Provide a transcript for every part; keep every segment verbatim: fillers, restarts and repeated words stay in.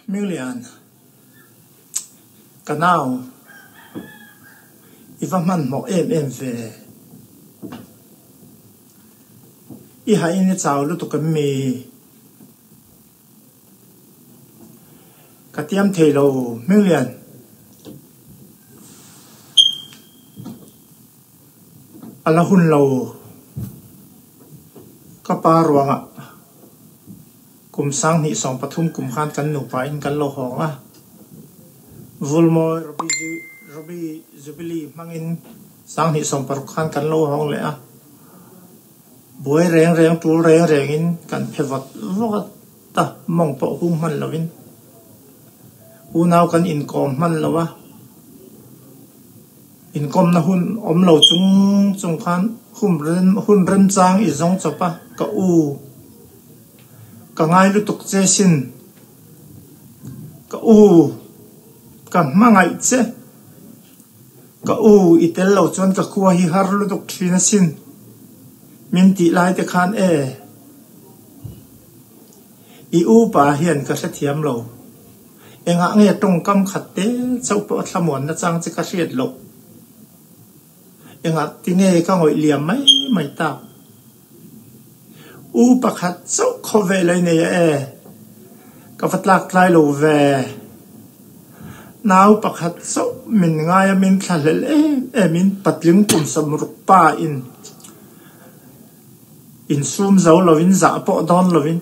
million cái nào if man mo em em về i hai ini chào lu tu cái mi cái tiêm thề lô million ala hun lô cái pa ruộng à cùng sang ni song pathum cùng khan kan nu pa in kan lo hong a vulmo robi robi zubili mangin sang ni song par khan kan lo hong le a boy reng reng tu reng reng in kan phewat vot ta mong po hum man lovin u naw kan in kom man lawa in kom na hun om lo chung chung khan hum ren hun ren chang i zong chopa ka u ka ngai lu tuk che sin ka u ka mangai che ka u itel lo chon ka khuwa hi har lu tuk thina sin min ti lai te khan e i u pa hian ka thiam lo enga nge tong kam khat te chau po thamon na chang che ka riat lo enga ti nge ka ngoi liam mai mai ta u pakhat chau khove lai ne e ka fatlak tlai lo ve naw pakhat chau min ngai min thalel e e min patling kum samruk pa in in sum zo lovin za po don lovin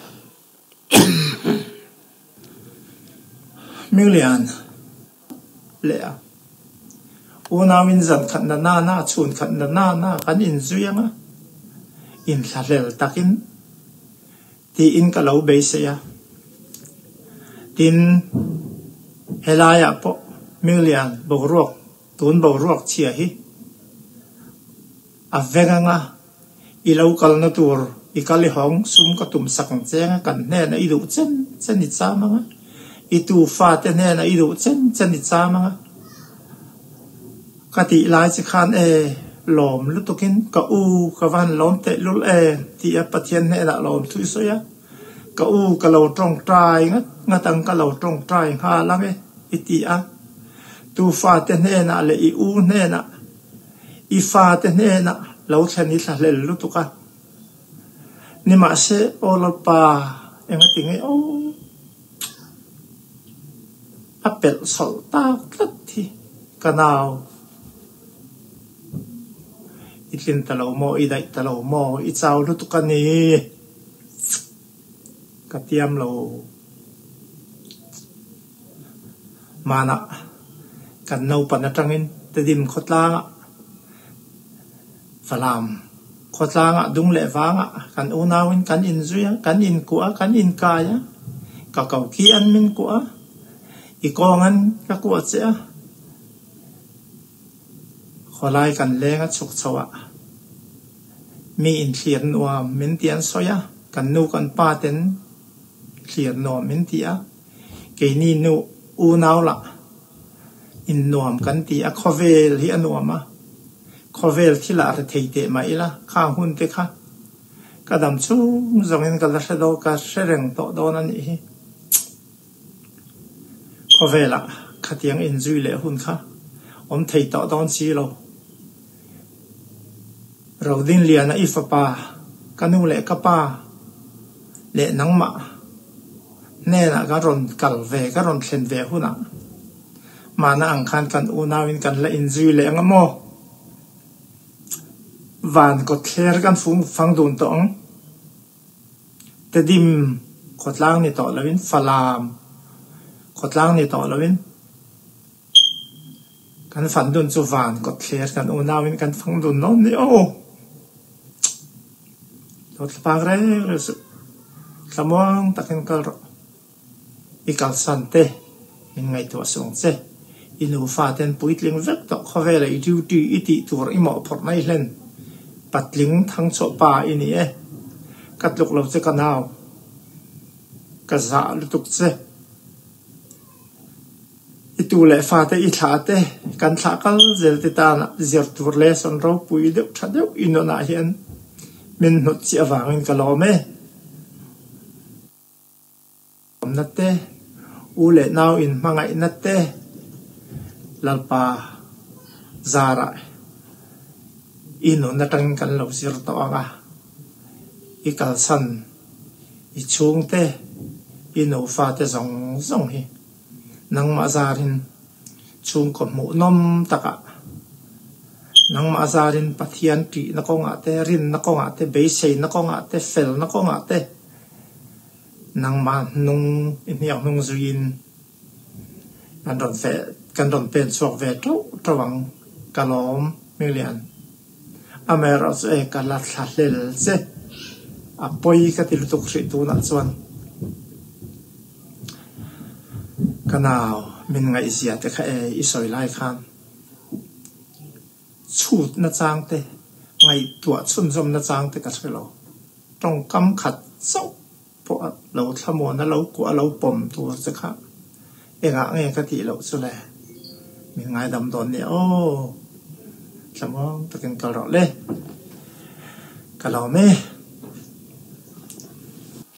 million lea una win zan khat na na na chun khat na na na kan in zuyanga in thalel takin ti in ka lo be se ya tin helaya po million borok tun borok chia hi avenganga ilau kal na tur ikali hong sum ka tum sakang chenga kan ne na idu chen chen ni chamanga itu fa te ne na idu chen chen ni chamanga kati lai chi khan e lom lu tokin ka u ka van lom te lul e ti a pathian ne la lom thu so ya ka u ka lo trong trai nga nga tang ka lo trong trai ha lang e iti a tu fa te ne na le i u ne na i fa te ne na lo chen ni thla le lu tu ka ni ma se ol pa enga ting e o apel sol ta tlat thi kanao itlin talo mo idai talo mo i chau lu tu ka ni katiam lo mana kan no pan atangin te dim khotla falam khotla dung le wanga kan unawin kan in zuya kan in ku'a kan in kaya ka kau ki an min ku'a i kongan ka ku'a che kholai kan lenga chuk chawa mi in thlian nuam min tian soya kan nu kan pa ten thlian nuam min tia ke ni nu u naw la in nuam kan ti a khovel hi anuama khovel thila re theite mai la kha hun te kha kadam chu zongin ka la do ka sereng to don an hi khovela khatiang in zui le hun kha om thei to don chi lo rodin liana ifapa kanu le kapa le nangma ne na ga ron kal ve ga ron thlen ve huna mana ang khan kan unawin kan la in zui le angamo van ko thler kan fung phang dun to ang te dim khotlang ni to lawin falam khotlang ni to lawin kan fan dun chu van ko thler kan unawin kan phang dun no ni o tot pagre resu samong takin kal ikal sante in ngai to song che inu fa ten puitling vek to khovela i duty iti tur imo phor nai len patling thang cho pa ini e katluk lo che kanao ka za lutuk che itu le fa te i tha te kan tha kal zel te ta na zer tur le son ro pui de thade ino na hian min not chi awangin ka lo me omnate u le nau in mangai na te lalpa zara inu na tang kan lo sir to anga ikal san i chung te inu fa te zong zong hi nang ma zarin chung ko mu nom taka nang ma zarin pathian ti na ko nga te rin na ko nga te be sei na ko nga te fel na ko nga te nang ma nung in yang nung zuin kan don fe kan don pen sok ve tu tawang kalom milian amera se kalat thlel se apoi ka til tuk ri tu na chuan kanao min nga isia te kha e isoi lai khan chut na chang te ngai tua chun zom na chang te ka thelo tong kam khat sau po lo thamo na lo ku lo pom tu se kha e nga nge ka ti lo chu le min ngai dam don ni o tlamong takin ka ro le ka lo me